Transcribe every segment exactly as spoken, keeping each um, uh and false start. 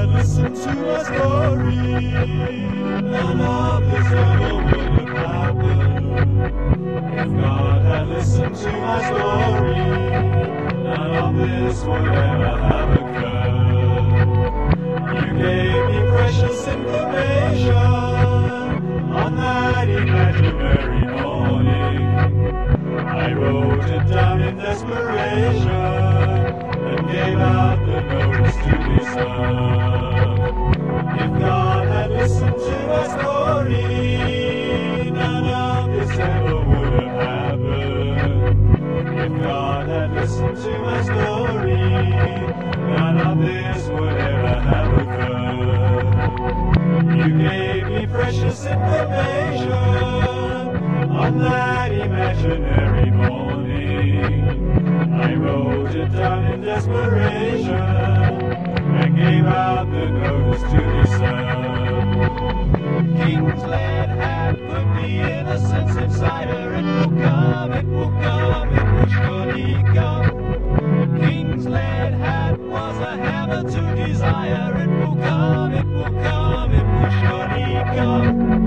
had listened to my story, none of this ever would have happened. If God had listened to my story, none of this would ever have occurred. You gave me precious information on that imaginary morning. I wrote it down in desperation and gave out the notice to be served. If God had listened to my story, none of this ever would have happened. If God had listened to my story, none of this would ever have occurred. You gave me precious information on that imaginary morning. I wrote it down in desperation and gave out the notice to be served. King's Lad had put the innocence inside her. It will come, it will come, it will surely come. King's Lad had was a hammer to desire. It will come, it will come, it will surely come.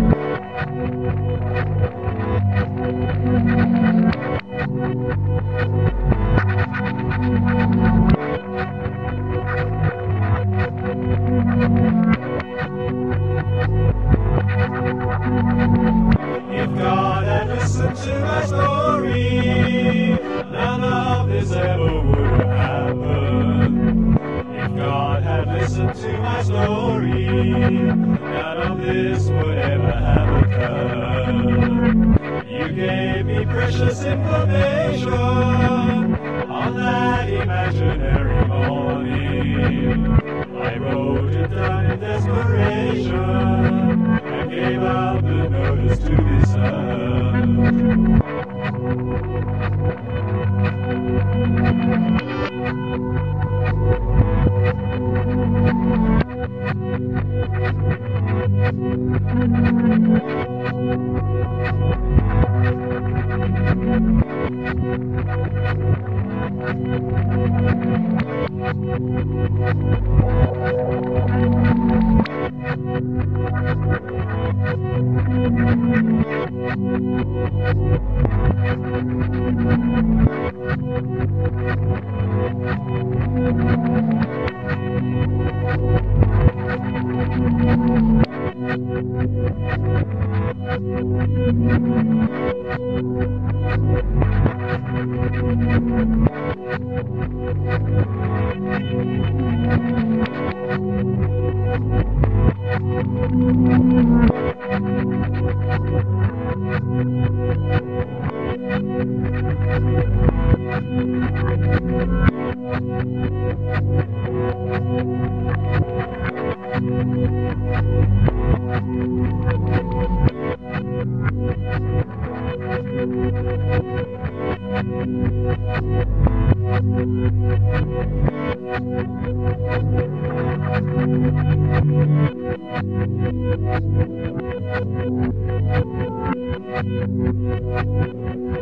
If God had listened to my story, none of this ever would have happened. If God had listened to my story, none of this would ever have occurred. You gave me precious information on that imaginary morning. I wrote it down in desperation and gave out the notice to be served.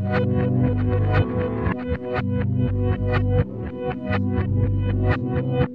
Thank you.